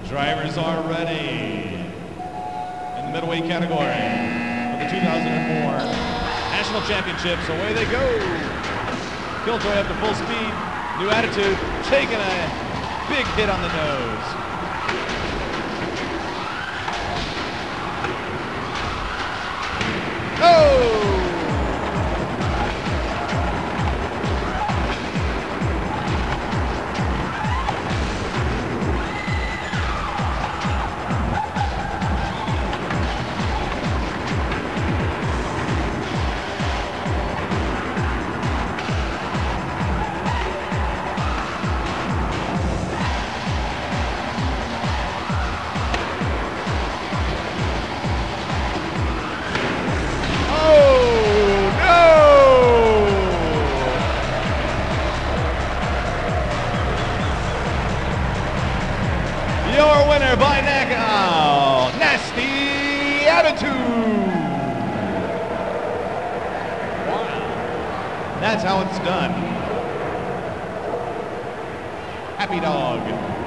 Drivers are ready in the middleweight category for the 2004 National Championships. Away they go. Killjoy up to full speed. New attitude. Taking a big hit on the nose. Oh! Your winner by knockout, Nasty Attitude. Wow. That's how it's done. Happy dog.